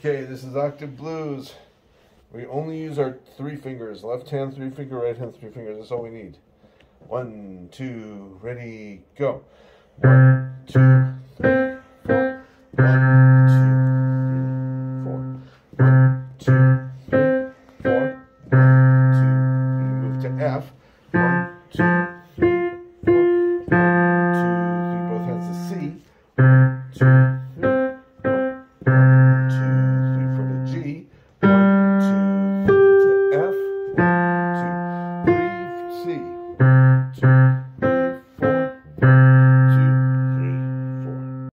Okay, this is Octave Blues. We only use our 3 fingers. Left hand 3 finger, right hand 3 fingers. That's all we need. 1, 2, ready, go. 1, 2, 3, 4. 1, 2, 3, 4. 1, 2, 3, 4. 1, 2. You move to F. 1, 2.